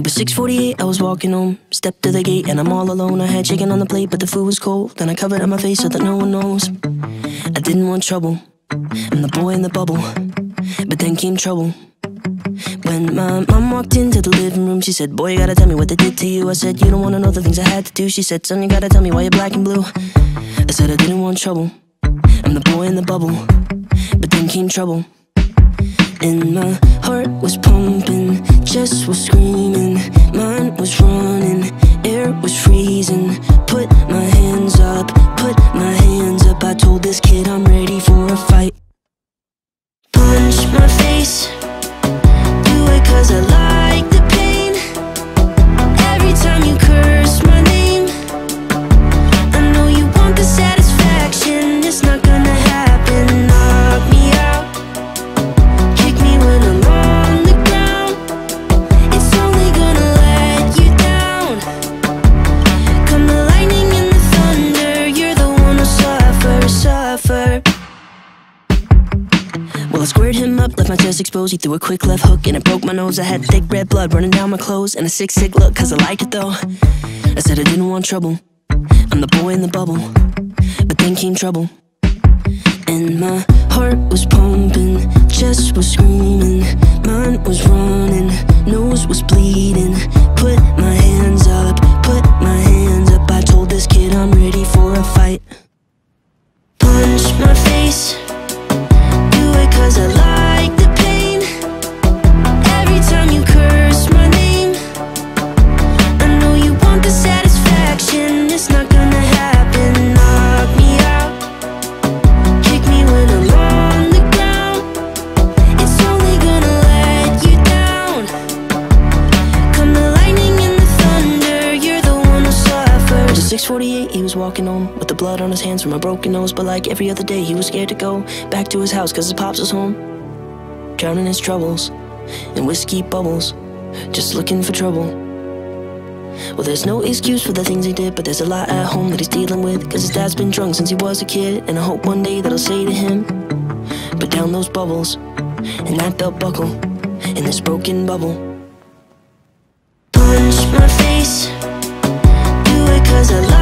was 6:48, I was walking home. Stepped to the gate and I'm all alone. I had chicken on the plate but the food was cold. Then I covered up my face so that no one knows. I didn't want trouble, I'm the boy in the bubble. But then came trouble. When my mom walked into the living room, she said, boy, you gotta tell me what they did to you. I said, you don't wanna know the things I had to do. She said, son, you gotta tell me why you're black and blue. I said I didn't want trouble, I'm the boy in the bubble. But then came trouble. And my heart was pumping, chest was screaming, mind was running, air was freezing. Put my hands up, put my hands up. I told this kid I'm ready for a fight. Punch my face, do it cause I like the pain. Every time you curse my name, I know you want the satisfaction. It's not gonna happen. Knock me out, kick me when I'm on the ground. It's only gonna let you down. Come the lightning and the thunder, you're the one who suffer. Well, I squared him up, left my chest exposed. He threw a quick left hook and it broke my nose. I had thick red blood running down my clothes and a sick look cause I liked it though. I said I didn't want trouble, I'm the boy in the bubble. But then came trouble. And my heart was pumping, chest was screaming, mind was running, nose was bleeding. Put my hands up, put my hands up. I told this kid I'm ready for a fight. Punch my face, cause I like the pain. Every time you curse my name, I know you want the satisfaction. It's not gonna happen. Knock me out, kick me when I'm on the ground. It's only gonna let you down. Come the lightning and the thunder, you're the one who suffers. It was 6:48, he was walking home with the blood on his hands from a broken nose. But like every other day, he was scared to go back to his house cause his pops was home, drowning his troubles in whiskey bubbles, just looking for trouble. Well, there's no excuse for the things he did, but there's a lot at home that he's dealing with. Cause his dad's been drunk since he was a kid, and I hope one day that I'll say to him, put down those bubbles and that belt buckle in this broken bubble. Punch my face, do it cause I love